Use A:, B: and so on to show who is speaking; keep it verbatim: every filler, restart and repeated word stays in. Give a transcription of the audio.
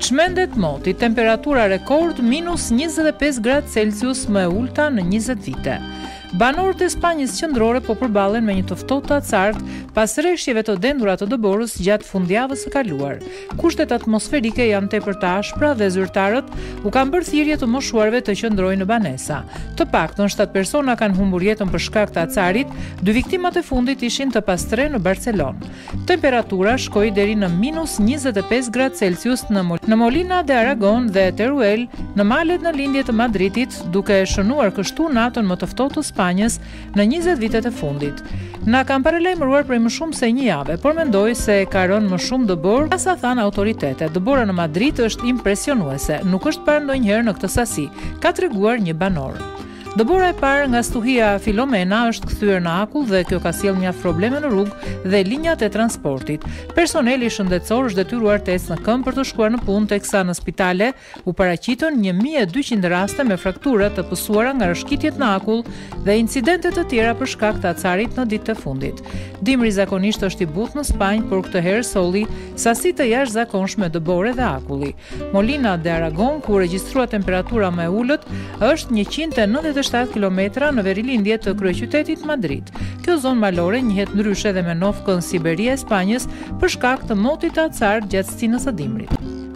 A: Çmendet moti, temperatura rekord minus njëzet e pesë gradë Celsius më e ulta në njëzet vite. Banorët e Spanjës qendrore po përballen me një të ftohtë acartë pas rreshjeve të dendura të dëborës gjatë fundjavës së kaluar. Kushtet atmosferike janë tepër të ashpra dhe zyrtarët u kanë bërë thirrje të moshuarve të qëndrojnë në banesa. Të paktën shtatë persona kanë humbur jetën për shkak të acarit, dy viktimat e fundit ishin të pastre në Barcelonë. Temperatura shkoi deri në minus njëzet e pesë gradë Celsius në, Mol në Molina de Aragon dhe Teruel në malet në lindje të Madridit, duke shënuar kështu natën më të ftohtë të Spanjës në njëzet vitet e fundit. Na kanë paralajmëruar prej më shumë se një jave, por mendoj se ka rënë më shumë dëbor, sa thanë autoritetet. Dëbora në Madrid është impresionuese, nuk është parë ndonjëherë në këtë sasi, ka treguar një banor. Dëbora e parë nga stuhia Filomena është kthyer në akull dhe kjo ka sjellë mjaft probleme në rrugë dhe linjat e transportit. Personeli shëndetësor është detyruar të ecë në këmbë për të shkuar në punë, teksa në spitale u paraqitën një mijë e dyqind raste me fraktura të pësuara nga rëshkitjet në akull dhe incidente të tjera për shkak të acarit në ditët e fundit. Dimri zakonisht është i butë në Spanjë, por këtë herë solli sasi të jashtëzakonshme dëbore dhe akulli. Molina de Aragon, ku regjistrua temperatura më e ulët, është njëqind e nëntëdhjetë e shtatë kilometra në verilindje të kryeqytetit Madrid. Kjo zonë malore njihet ndryshe dhe me nofkën Siberia e Spanjës për shkak të motit të acar gjatë stinës së dimrit.